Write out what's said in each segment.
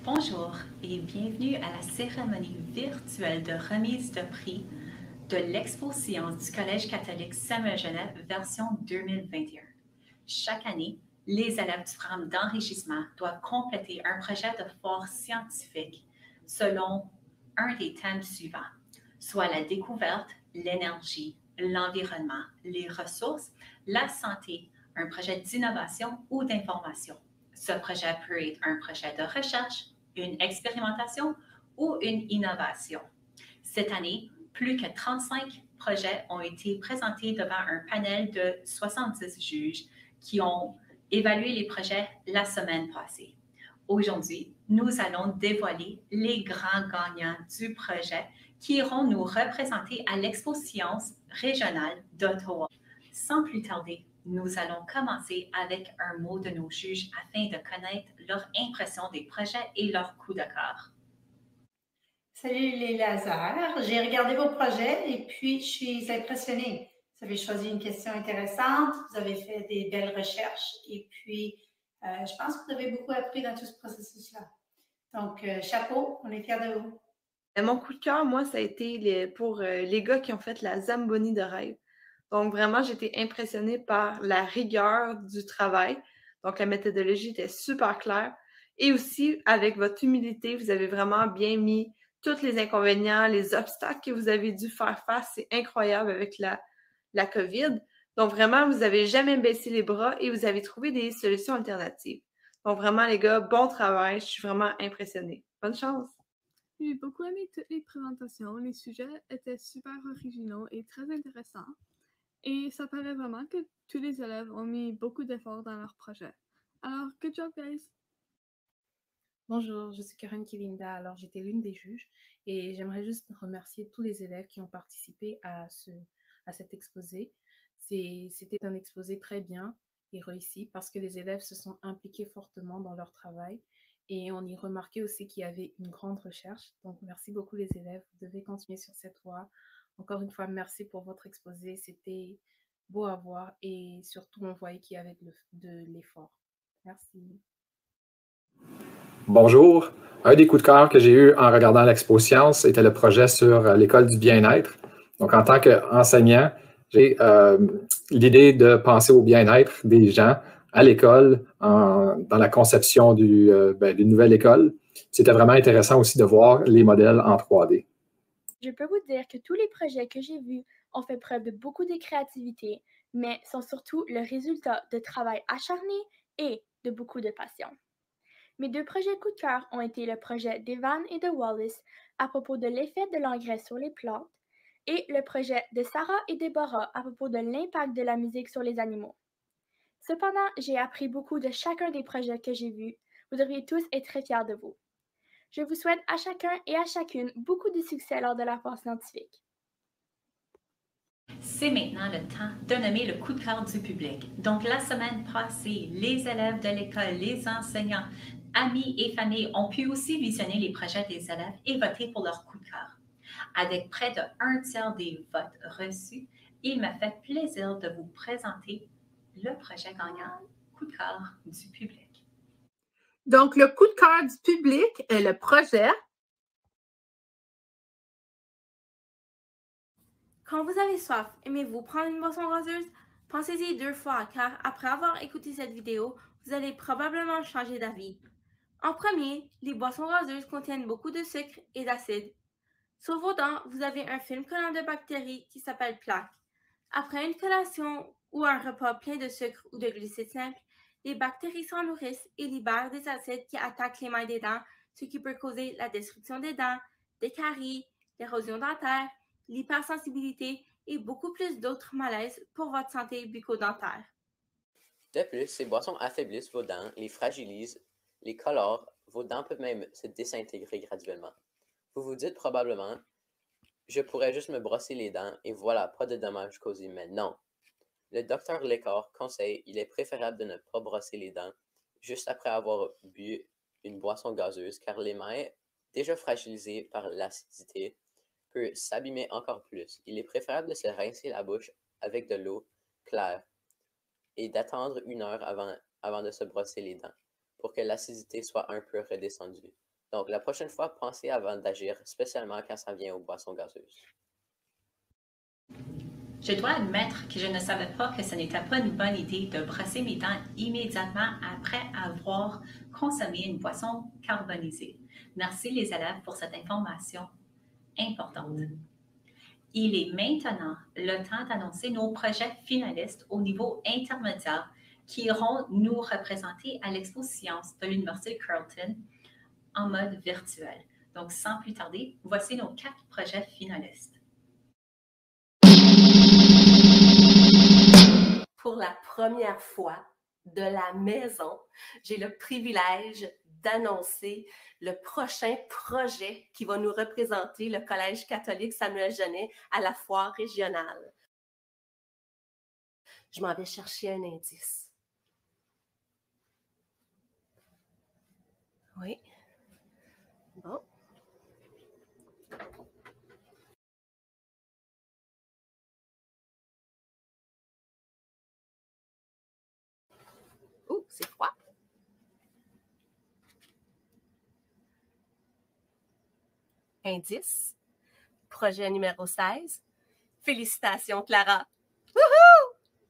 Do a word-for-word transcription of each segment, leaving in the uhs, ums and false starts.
Bonjour et bienvenue à la cérémonie virtuelle de remise de prix de l'Expo Sciences du Collège catholique Samuel Genève version deux mille vingt et un. Chaque année, les élèves du programme d'enrichissement doivent compléter un projet de foire scientifique selon un des thèmes suivants, soit la découverte, l'énergie, l'environnement, les ressources, la santé, un projet d'innovation ou d'information. Ce projet peut être un projet de recherche, une expérimentation ou une innovation. Cette année, plus que trente-cinq projets ont été présentés devant un panel de soixante-dix juges qui ont évalué les projets la semaine passée. Aujourd'hui, nous allons dévoiler les grands gagnants du projet qui iront nous représenter à l'Expo Sciences régionale d'Ottawa. Sans plus tarder, nous allons commencer avec un mot de nos juges afin de connaître leur impression des projets et leur coup de cœur. Salut les Lazare, j'ai regardé vos projets et puis je suis impressionnée. Vous avez choisi une question intéressante, vous avez fait des belles recherches et puis euh, je pense que vous avez beaucoup appris dans tout ce processus-là. Donc, euh, chapeau, on est fiers de vous. Mon coup de cœur, moi, ça a été les, pour euh, les gars qui ont fait la Zamboni de rêve. Donc, vraiment, j'ai été impressionnée par la rigueur du travail. Donc, la méthodologie était super claire. Et aussi, avec votre humilité, vous avez vraiment bien mis tous les inconvénients, les obstacles que vous avez dû faire face. C'est incroyable avec la, la COVID. Donc, vraiment, vous n'avez jamais baissé les bras et vous avez trouvé des solutions alternatives. Donc, vraiment, les gars, bon travail. Je suis vraiment impressionnée. Bonne chance! J'ai beaucoup aimé toutes les présentations. Les sujets étaient super originaux et très intéressants. Et ça paraît vraiment que tous les élèves ont mis beaucoup d'efforts dans leur projet. Alors, good job, guys! Bonjour, je suis Karen Kilinda. Alors, j'étais l'une des juges et j'aimerais juste remercier tous les élèves qui ont participé à, ce, à cet exposé. C'était un exposé très bien et réussi parce que les élèves se sont impliqués fortement dans leur travail et on y remarquait aussi qu'il y avait une grande recherche. Donc, merci beaucoup les élèves. Vous devez continuer sur cette voie. Encore une fois, merci pour votre exposé. C'était beau à voir et surtout, on voyait qu'il y avait de, de l'effort. Merci. Bonjour. Un des coups de cœur que j'ai eu en regardant l'Expo Sciences était le projet sur l'école du bien-être. Donc, en tant qu'enseignant, j'ai euh, l'idée de penser au bien-être des gens à l'école, dans la conception du, euh, ben, d'une nouvelle école. C'était vraiment intéressant aussi de voir les modèles en trois D. Je peux vous dire que tous les projets que j'ai vus ont fait preuve de beaucoup de créativité, mais sont surtout le résultat de travail acharné et de beaucoup de passion. Mes deux projets coup de cœur ont été le projet d'Evan et de Wallace à propos de l'effet de l'engrais sur les plantes et le projet de Sarah et Deborah à propos de l'impact de la musique sur les animaux. Cependant, j'ai appris beaucoup de chacun des projets que j'ai vus. Vous devriez tous être très fiers de vous. Je vous souhaite à chacun et à chacune beaucoup de succès lors de la foire scientifique. C'est maintenant le temps de nommer le coup de cœur du public. Donc, la semaine passée, les élèves de l'école, les enseignants, amis et familles ont pu aussi visionner les projets des élèves et voter pour leur coup de cœur. Avec près de un tiers des votes reçus, il m'a fait plaisir de vous présenter le projet gagnant coup de cœur du public. Donc, le coup de cœur du public est le projet. Quand vous avez soif, aimez-vous prendre une boisson gazeuse? Pensez-y deux fois, car après avoir écouté cette vidéo, vous allez probablement changer d'avis. En premier, les boissons gazeuses contiennent beaucoup de sucre et d'acide. Sur vos dents, vous avez un film collant de bactéries qui s'appelle plaque. Après une collation ou un repas plein de sucre ou de glucides simples, les bactéries s'en nourrissent et libèrent des acides qui attaquent les mailles des dents, ce qui peut causer la destruction des dents, des caries, l'érosion dentaire, l'hypersensibilité et beaucoup plus d'autres malaises pour votre santé bucco-dentaire. De plus, ces boissons affaiblissent vos dents, les fragilisent, les colorent, vos dents peuvent même se désintégrer graduellement. Vous vous dites probablement, je pourrais juste me brosser les dents et voilà, pas de dommages causés, mais non. Le docteur Lecor conseille, il est préférable de ne pas brosser les dents juste après avoir bu une boisson gazeuse car l'émail, déjà fragilisé par l'acidité, peut s'abîmer encore plus. Il est préférable de se rincer la bouche avec de l'eau claire et d'attendre une heure avant, avant de se brosser les dents pour que l'acidité soit un peu redescendue. Donc, la prochaine fois, pensez avant d'agir, spécialement quand ça vient aux boissons gazeuses. Je dois admettre que je ne savais pas que ce n'était pas une bonne idée de brosser mes dents immédiatement après avoir consommé une boisson carbonisée. Merci les élèves pour cette information importante. Il est maintenant le temps d'annoncer nos projets finalistes au niveau intermédiaire qui iront nous représenter à l'Expo Sciences de l'Université Carleton en mode virtuel. Donc, sans plus tarder, voici nos quatre projets finalistes. Pour la première fois de la maison, j'ai le privilège d'annoncer le prochain projet qui va nous représenter le Collège catholique Samuel Genet à la foire régionale. Je m'en vais chercher un indice. Oui. Bon. Ouh, c'est froid. Indice. Projet numéro seize. Félicitations, Clara. Wouhou!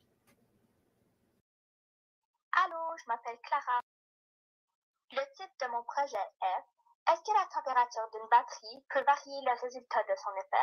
Allô, je m'appelle Clara. Le titre de mon projet est « Est-ce que la température d'une batterie peut varier le résultat de son effet? »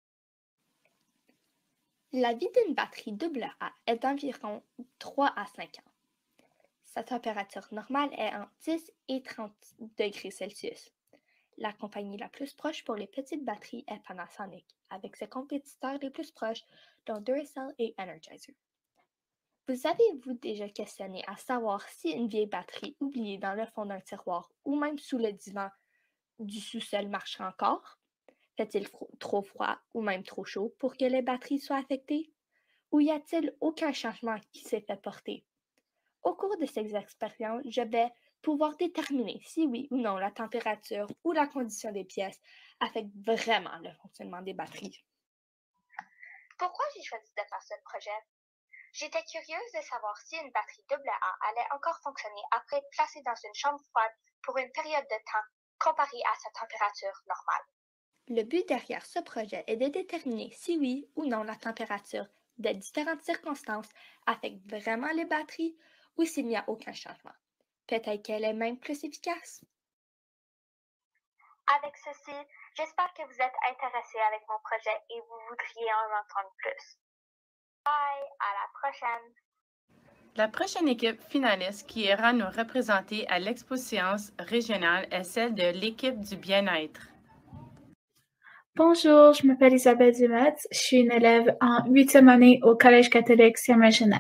La vie d'une batterie double A est d'environ trois à cinq ans. Sa température normale est entre dix et trente degrés Celsius. La compagnie la plus proche pour les petites batteries est Panasonic, avec ses compétiteurs les plus proches, dont Duracell et Energizer. Vous avez-vous déjà questionné à savoir si une vieille batterie oubliée dans le fond d'un tiroir ou même sous le divan du sous-sol marche encore? Fait-il trop froid ou même trop chaud pour que les batteries soient affectées? Ou y a-t-il aucun changement qui s'est fait porter? Au cours de ces expériences, je vais pouvoir déterminer si oui ou non la température ou la condition des pièces affecte vraiment le fonctionnement des batteries. Pourquoi j'ai choisi de faire ce projet? J'étais curieuse de savoir si une batterie double A allait encore fonctionner après être placée dans une chambre froide pour une période de temps comparée à sa température normale. Le but derrière ce projet est de déterminer si oui ou non la température de différentes circonstances affecte vraiment les batteries ou s'il n'y a aucun changement. Peut-être qu'elle est même plus efficace. Avec ceci, j'espère que vous êtes intéressés avec mon projet et vous voudriez en entendre plus. Bye, à la prochaine! La prochaine équipe finaliste qui ira nous représenter à l'Expo Sciences régionale est celle de l'équipe du bien-être. Bonjour, je m'appelle Isabelle Dumas, je suis une élève en huitième année au Collège catholique Samuel Genet.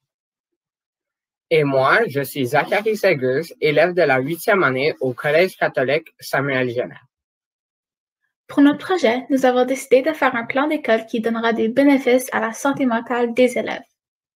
Et moi, je suis Zachary Segers, élève de la huitième année au Collège catholique Samuel Genet. Pour notre projet, nous avons décidé de faire un plan d'école qui donnera des bénéfices à la santé mentale des élèves.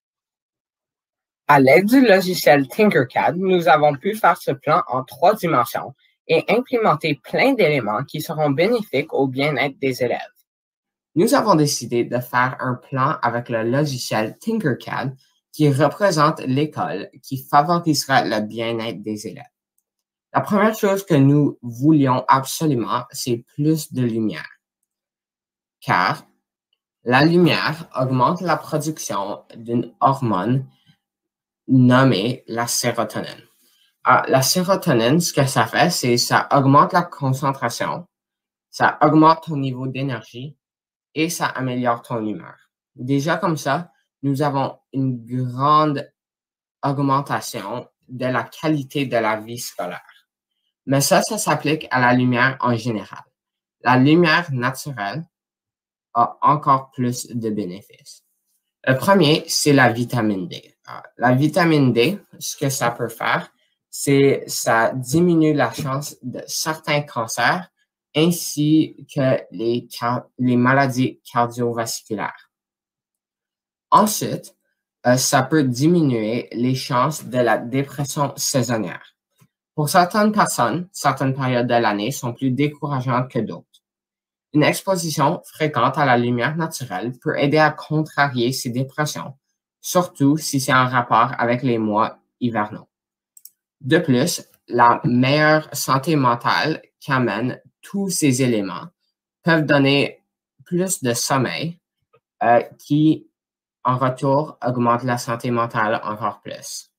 À l'aide du logiciel Tinkercad, nous avons pu faire ce plan en trois dimensions et implémenter plein d'éléments qui seront bénéfiques au bien-être des élèves. Nous avons décidé de faire un plan avec le logiciel Tinkercad qui représente l'école qui favorisera le bien-être des élèves. La première chose que nous voulions absolument, c'est plus de lumière. Car la lumière augmente la production d'une hormone nommée la sérotonine. Alors, la sérotonine, ce que ça fait, c'est ça augmente la concentration, ça augmente ton niveau d'énergie et ça améliore ton humeur. Déjà comme ça, nous avons une grande augmentation de la qualité de la vie scolaire. Mais ça, ça s'applique à la lumière en général. La lumière naturelle a encore plus de bénéfices. Le premier, c'est la vitamine D. La vitamine D, ce que ça peut faire, c'est ça diminue la chance de certains cancers ainsi que les, les maladies cardiovasculaires. Ensuite, euh, ça peut diminuer les chances de la dépression saisonnière. Pour certaines personnes, certaines périodes de l'année sont plus décourageantes que d'autres. Une exposition fréquente à la lumière naturelle peut aider à contrarier ces dépressions, surtout si c'est en rapport avec les mois hivernaux. De plus, la meilleure santé mentale qu'amènent tous ces éléments peuvent donner plus de sommeil euh, qui, en retour, augmente la santé mentale encore plus.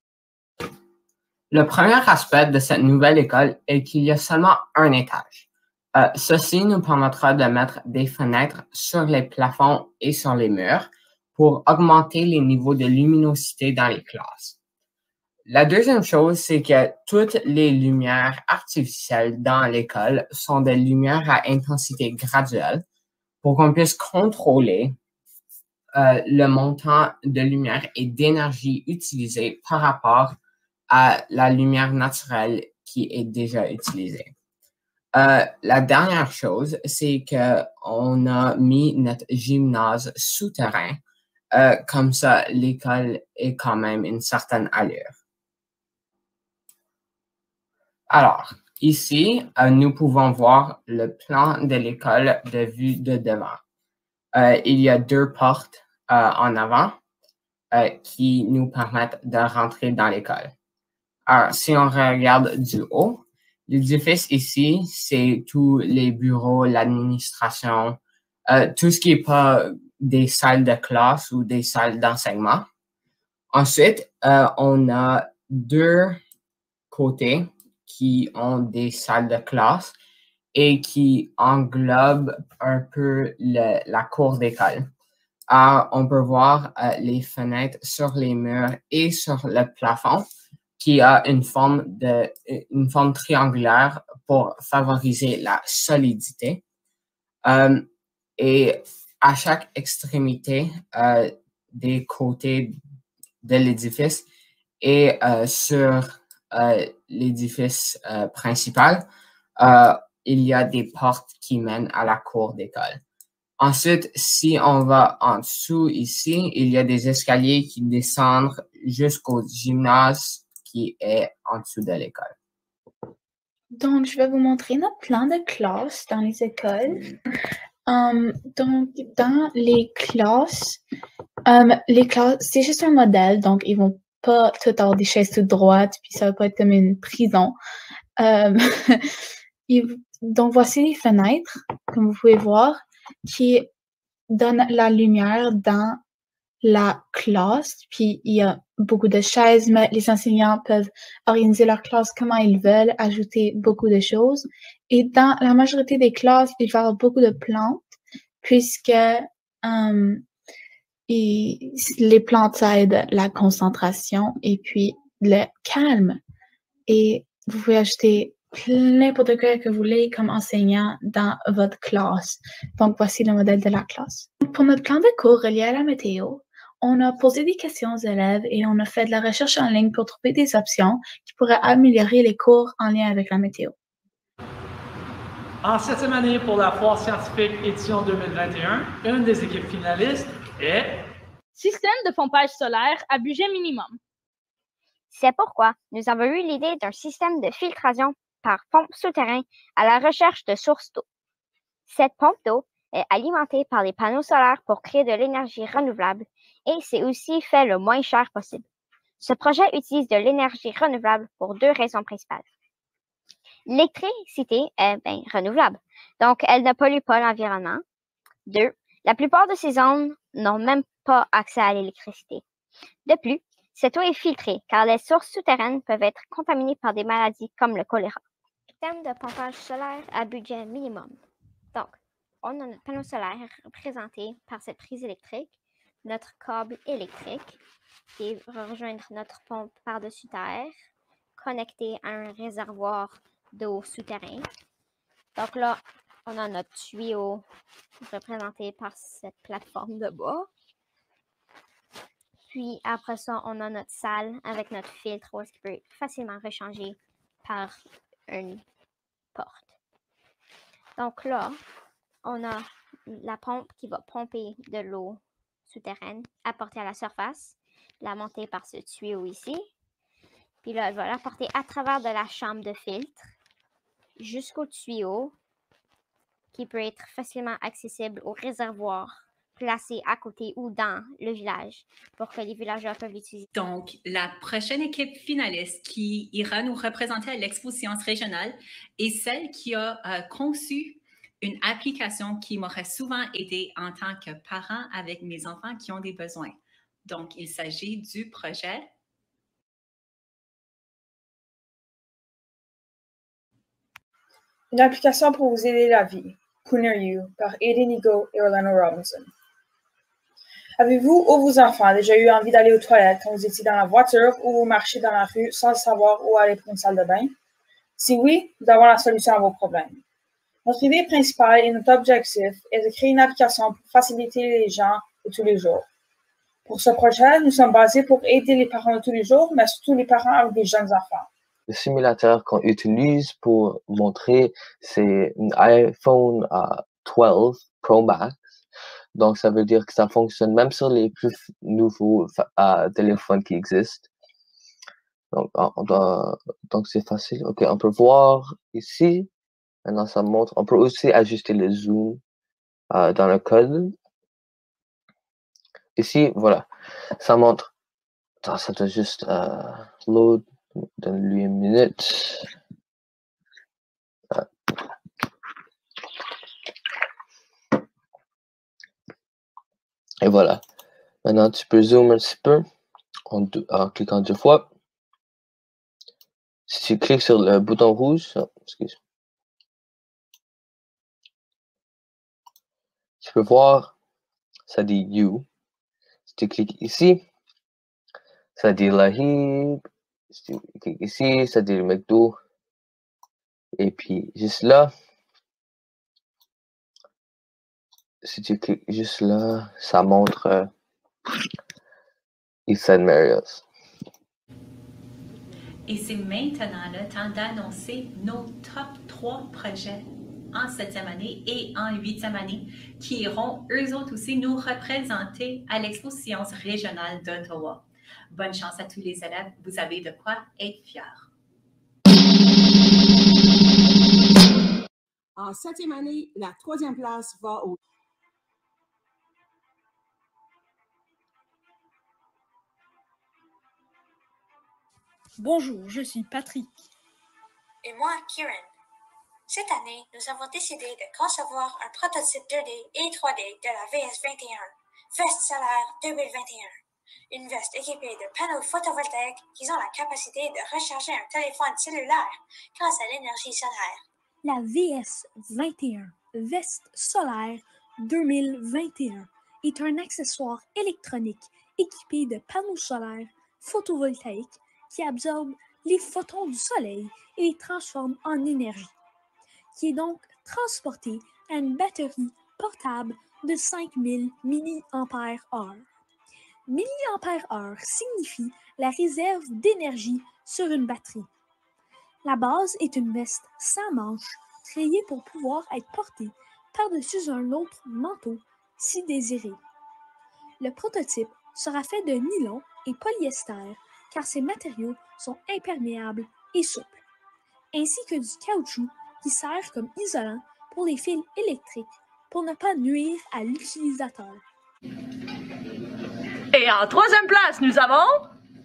Le premier aspect de cette nouvelle école est qu'il y a seulement un étage. Euh, ceci nous permettra de mettre des fenêtres sur les plafonds et sur les murs pour augmenter les niveaux de luminosité dans les classes. La deuxième chose, c'est que toutes les lumières artificielles dans l'école sont des lumières à intensité graduelle pour qu'on puisse contrôler euh, le montant de lumière et d'énergie utilisé par rapport à la lumière naturelle qui est déjà utilisée. Euh, la dernière chose, c'est qu'on a mis notre gymnase souterrain. Euh, comme ça, l'école est quand même une certaine allure. Alors, ici, euh, nous pouvons voir le plan de l'école de vue de devant. Euh, il y a deux portes euh, en avant euh, qui nous permettent de rentrer dans l'école. Alors, si on regarde du haut, l'édifice ici, c'est tous les bureaux, l'administration, euh, tout ce qui n'est pas des salles de classe ou des salles d'enseignement. Ensuite, euh, on a deux côtés qui ont des salles de classe et qui englobent un peu le, la cour d'école. Alors, on peut voir euh, les fenêtres sur les murs et sur le plafond qui a une forme, de, une forme triangulaire pour favoriser la solidité. Euh, et à chaque extrémité euh, des côtés de l'édifice et euh, sur euh, l'édifice euh, principal, euh, il y a des portes qui mènent à la cour d'école. Ensuite, si on va en dessous ici, il y a des escaliers qui descendent jusqu'au gymnase qui est en dessous de l'école. Donc, je vais vous montrer notre plan de classe dans les écoles. Um, donc, dans les classes, um, les classes, c'est juste un modèle, donc ils vont pas tout avoir des chaises toutes droites, puis ça va pas être comme une prison. Um, donc, voici les fenêtres, comme vous pouvez voir, qui donnent la lumière dans la classe, puis il y a beaucoup de chaises, mais les enseignants peuvent organiser leur classe comment ils veulent, ajouter beaucoup de choses. Et dans la majorité des classes, il va y avoir beaucoup de plantes, puisque um, et les plantes aident la concentration et puis le calme. Et vous pouvez ajouter n'importe quoi que vous voulez comme enseignant dans votre classe. Donc, voici le modèle de la classe. Pour notre plan de cours relié à la météo, on a posé des questions aux élèves et on a fait de la recherche en ligne pour trouver des options qui pourraient améliorer les cours en lien avec la météo. En septième année pour la foire scientifique édition deux mille vingt et un, une des équipes finalistes est Système de pompage solaire à budget minimum. C'est pourquoi nous avons eu l'idée d'un système de filtration par pompe souterrain à la recherche de sources d'eau. Cette pompe d'eau est alimentée par les panneaux solaires pour créer de l'énergie renouvelable et c'est aussi fait le moins cher possible. Ce projet utilise de l'énergie renouvelable pour deux raisons principales. L'électricité est bien renouvelable, donc elle ne pollue pas l'environnement. Deux, la plupart de ces zones n'ont même pas accès à l'électricité. De plus, cette eau est filtrée car les sources souterraines peuvent être contaminées par des maladies comme le choléra. Système de pompage solaire à budget minimum. Donc, on a notre panneau solaire représenté par cette prise électrique, notre câble électrique qui va rejoindre notre pompe par-dessus terre, connecté à un réservoir d'eau souterrain. Donc là, on a notre tuyau représenté par cette plateforme de bois. Puis après ça, on a notre salle avec notre filtre où est-ce qu'il peut être facilement rechangé par une porte. Donc là, on a la pompe qui va pomper de l'eau souterraine apportée à la surface, la monter par ce tuyau ici. Puis là, elle va l'apporter à travers de la chambre de filtre jusqu'au tuyau qui peut être facilement accessible au réservoir placés à côté ou dans le village pour que les villageurs peuvent l'utiliser. Donc, la prochaine équipe finaliste qui ira nous représenter à l'Expo Sciences régionale est celle qui a euh, conçu une application qui m'aurait souvent aidé en tant que parent avec mes enfants qui ont des besoins. Donc, il s'agit du projet Une application pour vous aider la vie, Cooner You, par Aiden Ego et Orlando Robinson. Avez-vous ou vos enfants déjà eu envie d'aller aux toilettes quand vous étiez dans la voiture ou vous marchez dans la rue sans savoir où aller pour une salle de bain? Si oui, nous avons la solution à vos problèmes. Notre idée principale et notre objectif est de créer une application pour faciliter les gens de tous les jours. Pour ce projet, nous sommes basés pour aider les parents de tous les jours, mais surtout les parents avec des jeunes enfants. Le simulateur qu'on utilise pour montrer, c'est un iPhone uh, douze Pro Max. Donc, ça veut dire que ça fonctionne même sur les plus nouveaux uh, téléphones qui existent. Donc, on doit, donc c'est facile. OK, on peut voir ici. Maintenant, ça montre. On peut aussi ajuster le zoom uh, dans le code. Ici, voilà. Ça montre. Attends, ça doit juste uh, load. Donne-lui une minute. Ah. Et voilà. Maintenant, tu peux zoomer un petit peu en, deux, en cliquant deux fois. Si tu cliques sur le bouton rouge, oh, excuse. Tu peux voir, ça dit You. Si tu cliques ici, ça dit Lahib. Si tu cliques ici, ça dit le McDo. Et puis, juste là, si tu cliques juste là, ça montre euh, Eastside Marriott. Et c'est maintenant le temps d'annoncer nos top trois projets en septième année et en huitième année qui iront eux autres aussi nous représenter à l'Expo Sciences régionale d'Ottawa. Bonne chance à tous les élèves, vous avez de quoi être fiers. En septième année, la troisième place va au... Bonjour, je suis Patrick. Et moi, Kieran. Cette année, nous avons décidé de concevoir un prototype deux D et trois D de la V S vingt et un, Veste solaire deux mille vingt et un. Une veste équipée de panneaux photovoltaïques qui ont la capacité de recharger un téléphone cellulaire grâce à l'énergie solaire. La V S vingt et un, Veste solaire deux mille vingt et un, est un accessoire électronique équipé de panneaux solaires photovoltaïques qui absorbe les photons du soleil et les transforme en énergie, qui est donc transporté à une batterie portable de cinq mille milliampères heure. Milliampères heure signifie la réserve d'énergie sur une batterie. La base est une veste sans manches, treillée pour pouvoir être portée par-dessus un autre manteau si désiré. Le prototype sera fait de nylon et polyester car ces matériaux sont imperméables et souples, ainsi que du caoutchouc qui sert comme isolant pour les fils électriques pour ne pas nuire à l'utilisateur. Et en troisième place, nous avons...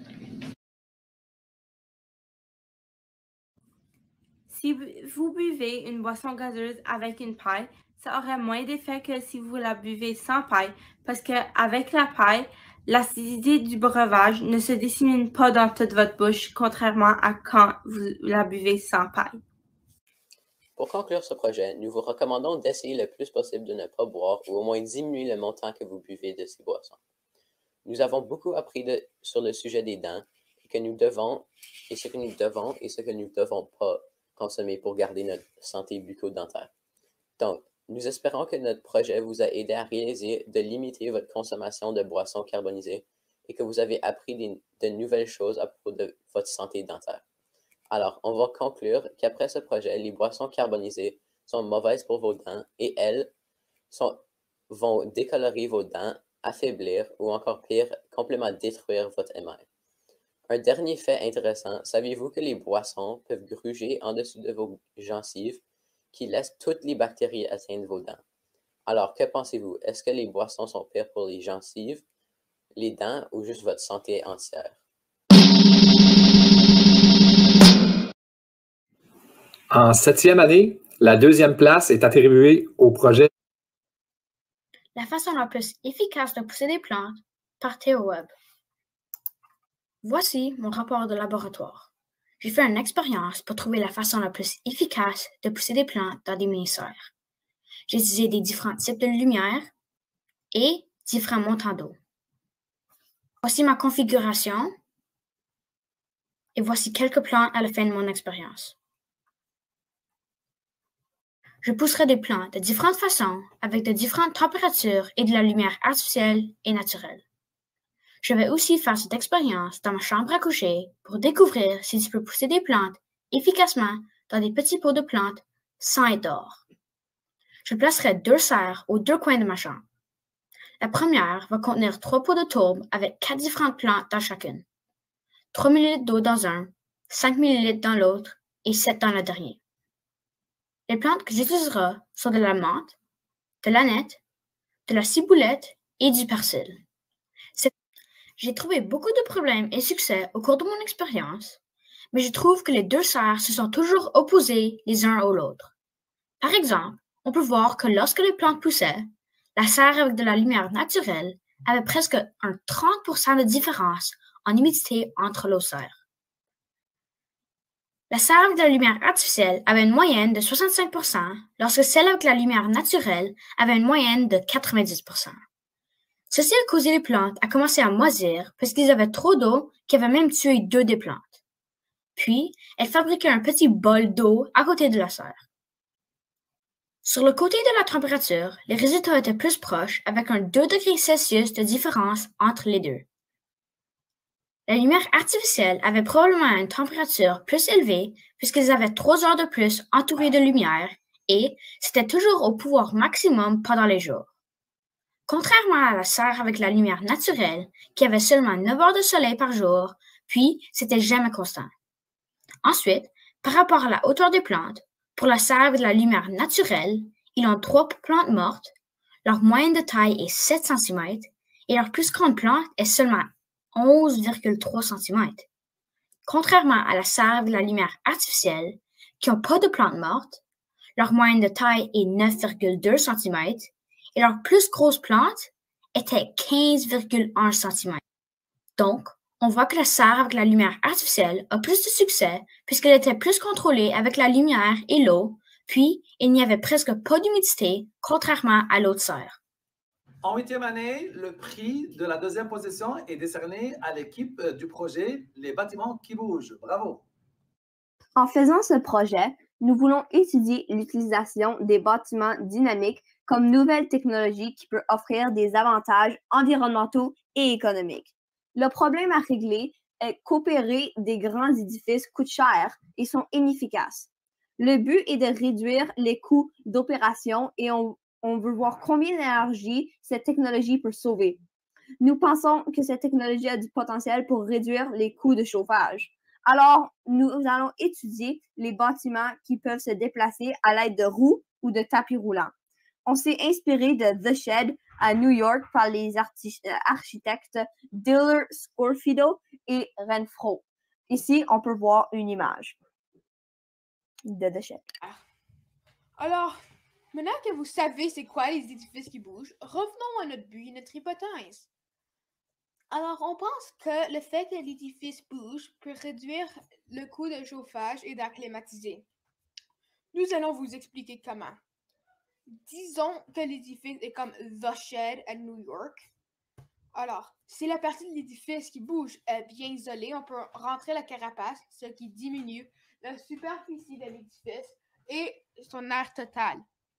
Si vous buvez une boisson gazeuse avec une paille, ça aurait moins d'effet que si vous la buvez sans paille, parce qu'avec la paille, l'acidité du breuvage ne se dissémine pas dans toute votre bouche, contrairement à quand vous la buvez sans paille. Pour conclure ce projet, nous vous recommandons d'essayer le plus possible de ne pas boire ou au moins diminuer le montant que vous buvez de ces boissons. Nous avons beaucoup appris de, sur le sujet des dents et que nous devons et ce que nous devons et ce que nous ne devons pas consommer pour garder notre santé bucco-dentaire. Donc, nous espérons que notre projet vous a aidé à réaliser de limiter votre consommation de boissons carbonisées et que vous avez appris des, de nouvelles choses à propos de votre santé dentaire. Alors, on va conclure qu'après ce projet, les boissons carbonisées sont mauvaises pour vos dents et elles sont, vont décolorer vos dents, affaiblir ou encore pire, complètement détruire votre émail. Un dernier fait intéressant, saviez-vous que les boissons peuvent gruger en dessous de vos gencives qui laissent toutes les bactéries atteindre vos dents? Alors, que pensez-vous? Est-ce que les boissons sont pires pour les gencives, les dents ou juste votre santé entière? En septième année, la deuxième place est attribuée au projet. La façon la plus efficace de pousser des plantes, partez au web. Voici mon rapport de laboratoire. J'ai fait une expérience pour trouver la façon la plus efficace de pousser des plantes dans des mini-serres. J'ai utilisé des différents types de lumière et différents montants d'eau. Voici ma configuration et voici quelques plantes à la fin de mon expérience. Je pousserai des plantes de différentes façons avec de différentes températures et de la lumière artificielle et naturelle. Je vais aussi faire cette expérience dans ma chambre à coucher pour découvrir si tu peux pousser des plantes efficacement dans des petits pots de plantes sans être dehors. Je placerai deux serres aux deux coins de ma chambre. La première va contenir trois pots de tourbe avec quatre différentes plantes dans chacune. trois millilitres d'eau dans un, cinq millilitres dans l'autre et sept dans le dernier. Les plantes que j'utiliserai sont de la menthe, de l'aneth, de la ciboulette et du persil. J'ai trouvé beaucoup de problèmes et succès au cours de mon expérience, mais je trouve que les deux serres se sont toujours opposées les uns aux l'autre. Par exemple, on peut voir que lorsque les plantes poussaient, la serre avec de la lumière naturelle avait presque un trente pour cent de différence en humidité entre l'eau serre. La serre avec de la lumière artificielle avait une moyenne de soixante-cinq pour cent, lorsque celle avec la lumière naturelle avait une moyenne de quatre-vingt-dix pour cent. Ceci a causé les plantes à commencer à moisir parce qu'ils avaient trop d'eau qui avait même tué deux des plantes. Puis, elles fabriquaient un petit bol d'eau à côté de la serre. Sur le côté de la température, les résultats étaient plus proches avec un deux degrés Celsius de différence entre les deux. La lumière artificielle avait probablement une température plus élevée puisqu'ils avaient trois heures de plus entourées de lumière et c'était toujours au pouvoir maximum pendant les jours. Contrairement à la serre avec la lumière naturelle, qui avait seulement neuf heures de soleil par jour, puis c'était jamais constant. Ensuite, par rapport à la hauteur des plantes, pour la serre avec la lumière naturelle, ils ont trois plantes mortes, leur moyenne de taille est sept centimètres et leur plus grande plante est seulement onze virgule trois centimètres. Contrairement à la serre avec la lumière artificielle, qui n'ont pas de plantes mortes, leur moyenne de taille est neuf virgule deux centimètres et leur plus grosse plante était quinze virgule un centimètres. Donc, on voit que la serre avec la lumière artificielle a plus de succès puisqu'elle était plus contrôlée avec la lumière et l'eau, puis il n'y avait presque pas d'humidité, contrairement à l'autre serre. En huitième année, le prix de la deuxième position est décerné à l'équipe du projet Les bâtiments qui bougent. Bravo! En faisant ce projet, nous voulons étudier l'utilisation des bâtiments dynamiques comme nouvelle technologie qui peut offrir des avantages environnementaux et économiques. Le problème à régler est qu'opérer des grands édifices coûte cher et sont inefficaces. Le but est de réduire les coûts d'opération et on, on veut voir combien d'énergie cette technologie peut sauver. Nous pensons que cette technologie a du potentiel pour réduire les coûts de chauffage. Alors, nous allons étudier les bâtiments qui peuvent se déplacer à l'aide de roues ou de tapis roulants. On s'est inspiré de The Shed à New York par les architectes Diller Scorfido et Renfro. Ici, on peut voir une image de The Shed. Alors, maintenant que vous savez c'est quoi les édifices qui bougent, revenons à notre but et notre hypothèse. Alors, on pense que le fait que l'édifice bouge peut réduire le coût de chauffage et d'acclimatiser. Nous allons vous expliquer comment. Disons que l'édifice est comme The Shed à New York. Alors, si la partie de l'édifice qui bouge est bien isolée, on peut rentrer la carapace, ce qui diminue la superficie de l'édifice et son air total.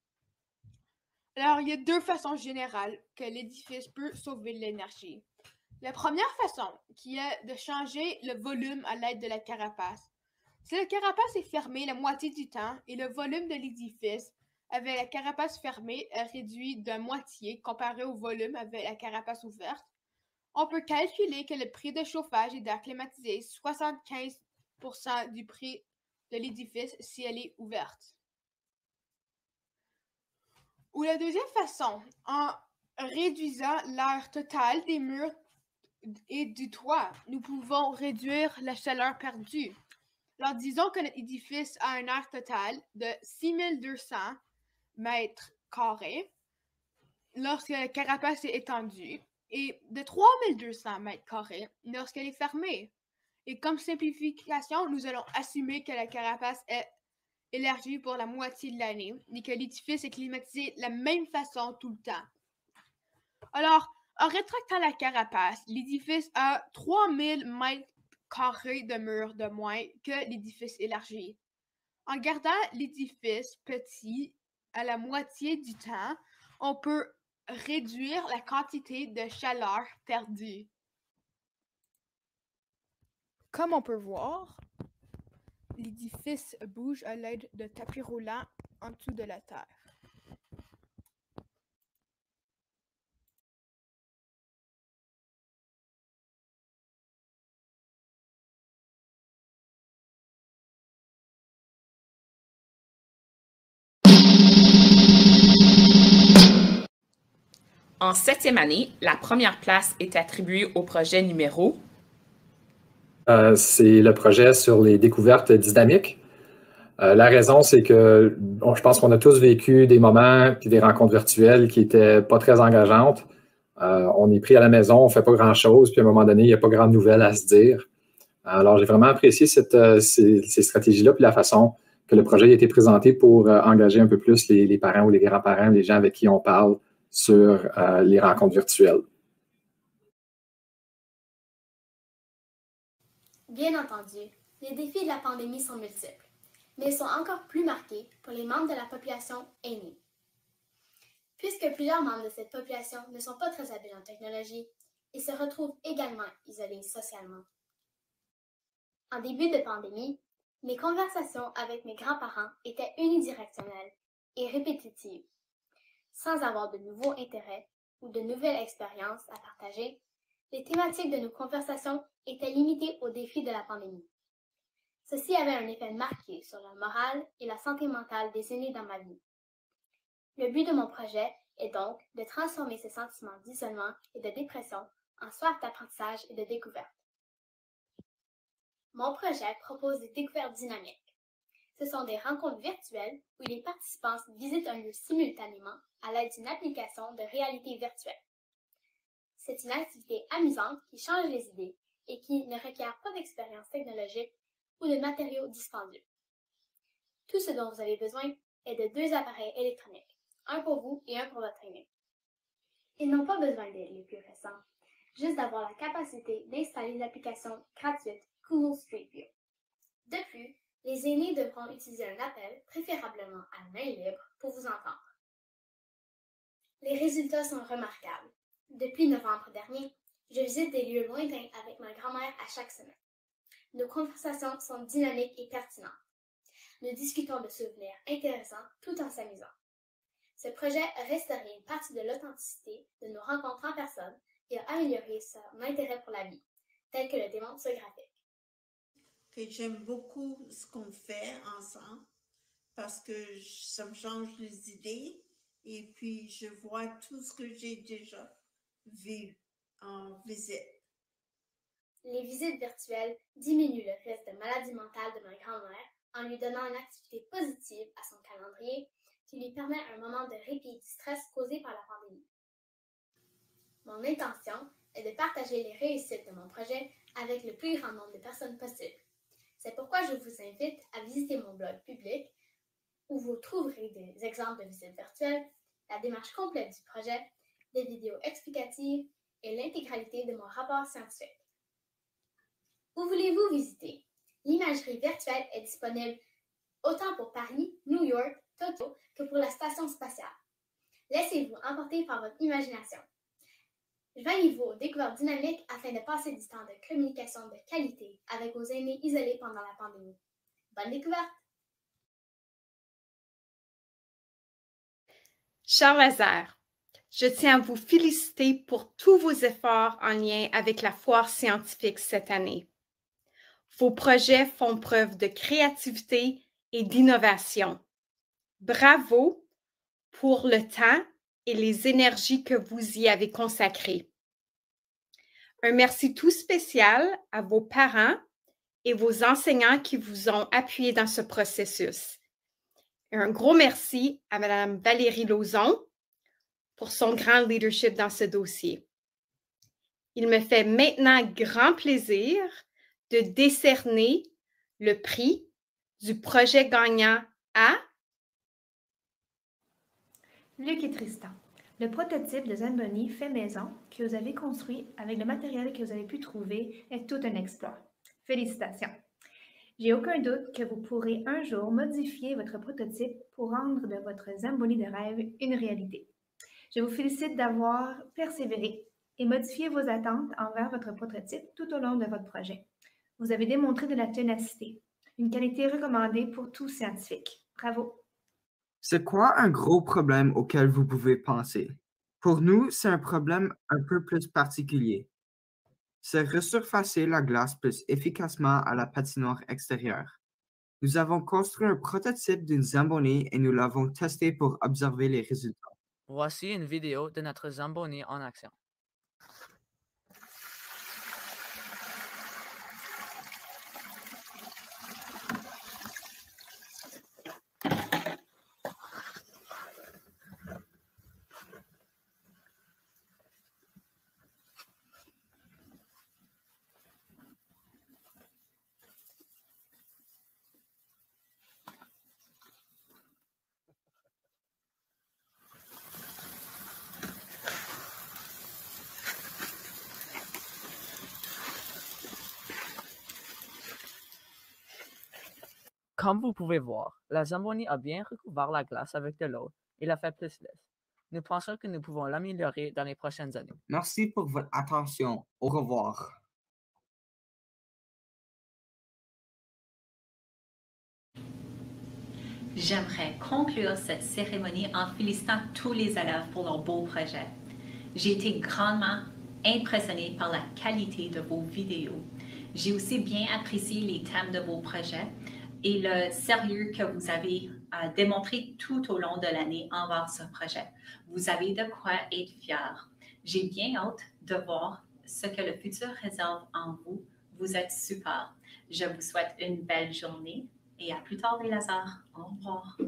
Alors, il y a deux façons générales que l'édifice peut sauver de l'énergie. La première façon, qui est de changer le volume à l'aide de la carapace. Si la carapace est fermée la moitié du temps et le volume de l'édifice avec la carapace fermée est réduit de moitié comparé au volume avec la carapace ouverte, on peut calculer que le prix de chauffage est d'acclimatiser soixante-quinze pour cent du prix de l'édifice si elle est ouverte. Ou la deuxième façon, en réduisant l'air total des murs et du toit, nous pouvons réduire la chaleur perdue. Alors, disons que notre édifice a un air total de six mille deux cents mètres carrés lorsque la carapace est étendue et de trois mille deux cents mètres carrés lorsqu'elle est fermée. Et comme simplification, nous allons assumer que la carapace est élargie pour la moitié de l'année et que l'édifice est climatisé de la même façon tout le temps. Alors, en rétractant la carapace, l'édifice a trois mille mètres carrés de murs de moins que l'édifice élargi. En gardant l'édifice petit à la moitié du temps, on peut réduire la quantité de chaleur perdue. Comme on peut voir, l'édifice bouge à l'aide de tapis roulants en dessous de la terre. En septième année, la première place est attribuée au projet numéro. Euh, c'est le projet sur les découvertes dynamiques. Euh, la raison, c'est que bon, je pense qu'on a tous vécu des moments puis des rencontres virtuelles qui n'étaient pas très engageantes. Euh, on est pris à la maison, on ne fait pas grand-chose, puis à un moment donné, il n'y a pas grande nouvelle à se dire. Alors, j'ai vraiment apprécié cette, euh, ces, ces stratégies-là puis la façon que le projet a été présenté pour euh, engager un peu plus les, les parents ou les grands-parents, les gens avec qui on parle sur euh, les rencontres virtuelles. Bien entendu, les défis de la pandémie sont multiples, mais ils sont encore plus marqués pour les membres de la population aînée. Puisque plusieurs membres de cette population ne sont pas très habiles en technologie, ils se retrouvent également isolés socialement. En début de pandémie, mes conversations avec mes grands-parents étaient unidirectionnelles et répétitives. Sans avoir de nouveaux intérêts ou de nouvelles expériences à partager, les thématiques de nos conversations étaient limitées aux défis de la pandémie. Ceci avait un effet marqué sur le moral et la santé mentale des aînés dans ma vie. Le but de mon projet est donc de transformer ces sentiments d'isolement et de dépression en soif d'apprentissage et de découverte. Mon projet propose des découvertes dynamiques. Ce sont des rencontres virtuelles où les participants visitent un lieu simultanément à l'aide d'une application de réalité virtuelle. C'est une activité amusante qui change les idées et qui ne requiert pas d'expérience technologique ou de matériaux dispendieux. Tout ce dont vous avez besoin est de deux appareils électroniques, un pour vous et un pour votre aîné. Ils n'ont pas besoin d'être les plus récents, juste d'avoir la capacité d'installer l'application gratuite Google Street View. De plus, les aînés devront utiliser un appel, préférablement à main libre, pour vous entendre. Les résultats sont remarquables. Depuis novembre dernier, je visite des lieux lointains avec ma grand-mère à chaque semaine. Nos conversations sont dynamiques et pertinentes. Nous discutons de souvenirs intéressants tout en s'amusant. Ce projet a restauré une partie de l'authenticité de nos rencontres en personne et a amélioré son intérêt pour la vie, tel que le démontre ce graphique. Que j'aime beaucoup ce qu'on fait ensemble parce que ça me change les idées et puis je vois tout ce que j'ai déjà vu en visite. Les visites virtuelles diminuent le risque de maladie mentale de ma grand-mère en lui donnant une activité positive à son calendrier qui lui permet un moment de répit du stress causé par la pandémie. Mon intention est de partager les réussites de mon projet avec le plus grand nombre de personnes possible. C'est pourquoi je vous invite à visiter mon blog public où vous trouverez des exemples de visites virtuelles, la démarche complète du projet, des vidéos explicatives et l'intégralité de mon rapport scientifique. Où voulez-vous visiter? L'imagerie virtuelle est disponible autant pour Paris, New York, Tokyo que pour la station spatiale. Laissez-vous emporter par votre imagination. Joignez-vous aux découvertes dynamiques afin de passer du temps de communication de qualité avec vos aînés isolés pendant la pandémie. Bonne découverte! Cher Lazare, je tiens à vous féliciter pour tous vos efforts en lien avec la foire scientifique cette année. Vos projets font preuve de créativité et d'innovation. Bravo pour le temps et les énergies que vous y avez consacrées. Un merci tout spécial à vos parents et vos enseignants qui vous ont appuyé dans ce processus. Et un gros merci à Mme Valérie Lauzon pour son grand leadership dans ce dossier. Il me fait maintenant grand plaisir de décerner le prix du projet gagnant à Luc et Tristan. Le prototype de Zamboni fait maison que vous avez construit avec le matériel que vous avez pu trouver est tout un exploit. Félicitations! J'ai aucun doute que vous pourrez un jour modifier votre prototype pour rendre de votre Zamboni de rêve une réalité. Je vous félicite d'avoir persévéré et modifié vos attentes envers votre prototype tout au long de votre projet. Vous avez démontré de la ténacité, une qualité recommandée pour tout scientifique. Bravo! C'est quoi un gros problème auquel vous pouvez penser? Pour nous, c'est un problème un peu plus particulier. C'est resurfacer la glace plus efficacement à la patinoire extérieure. Nous avons construit un prototype d'une Zamboni et nous l'avons testé pour observer les résultats. Voici une vidéo de notre Zamboni en action. Comme vous pouvez voir, la Zamboni a bien recouvert la glace avec de l'eau et l'a fait plus lisse. Nous pensons que nous pouvons l'améliorer dans les prochaines années. Merci pour votre attention. Au revoir. J'aimerais conclure cette cérémonie en félicitant tous les élèves pour leur beau projet. J'ai été grandement impressionnée par la qualité de vos vidéos. J'ai aussi bien apprécié les thèmes de vos projets et le sérieux que vous avez euh, démontré tout au long de l'année envers ce projet. Vous avez de quoi être fiers. J'ai bien hâte de voir ce que le futur réserve en vous. Vous êtes super. Je vous souhaite une belle journée et à plus tard les Lazars. Au revoir.